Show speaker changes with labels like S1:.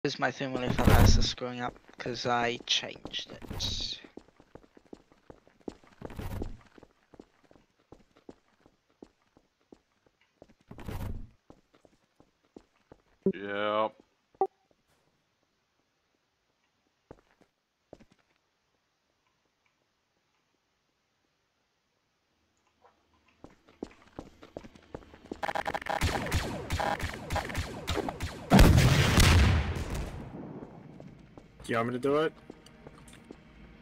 S1: Is my Family Falaise is screwing up because I changed it.
S2: Yep.
S3: Do you want me to do it?